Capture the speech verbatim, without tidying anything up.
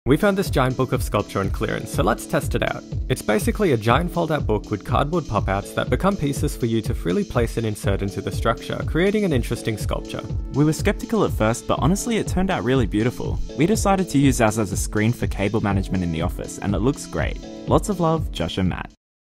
We found this giant book of sculpture on clearance, so let's test it out. It's basically a giant fold-out book with cardboard pop-outs that become pieces for you to freely place and insert into the structure, creating an interesting sculpture. We were skeptical at first, but honestly it turned out really beautiful. We decided to use ours as a screen for cable management in the office, and it looks great. Lots of love, Josh and Matt.